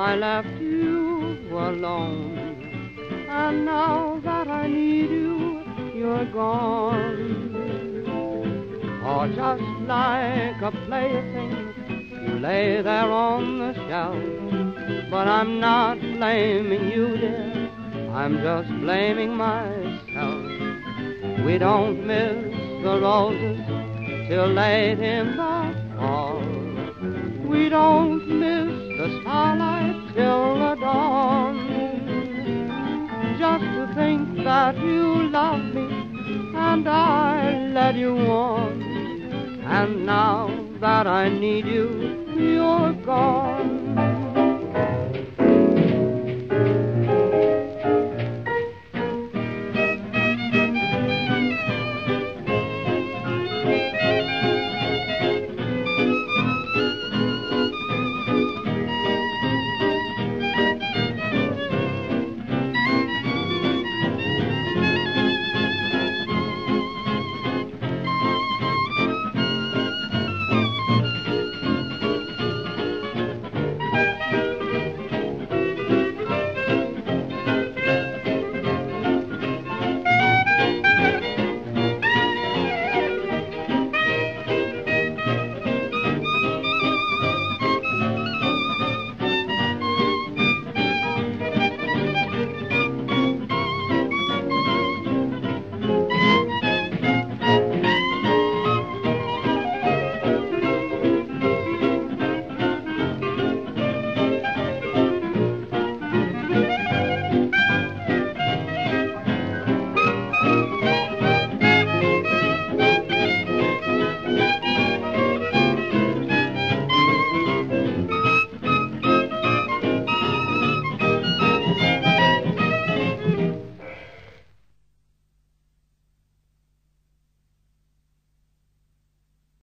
I left you alone. And now that I need you, you're gone. Oh, just like a plaything, you lay there on the shelf. But I'm not blaming you, dear, I'm just blaming myself. We don't miss the roses till late in the fall. We don't miss the starlight till the dawn. Just to think that you love me and I led you on. And now that I need you, you're gone.